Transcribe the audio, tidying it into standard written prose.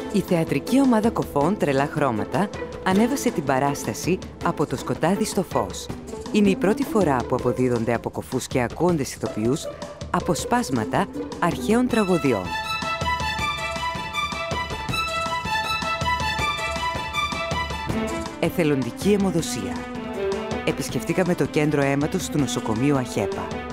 Η θεατρική ομάδα Κοφών Τρελά Χρώματα ανέβασε την παράσταση «Από το σκοτάδι στο φως». Είναι η πρώτη φορά που αποδίδονται από κοφούς και ακόντες ηθοποιούς αποσπάσματα αρχαίων τραγωδιών. Εθελοντική αιμοδοσία. Επισκεφτήκαμε το κέντρο αίματος του νοσοκομείου ΑΧΕΠΑ.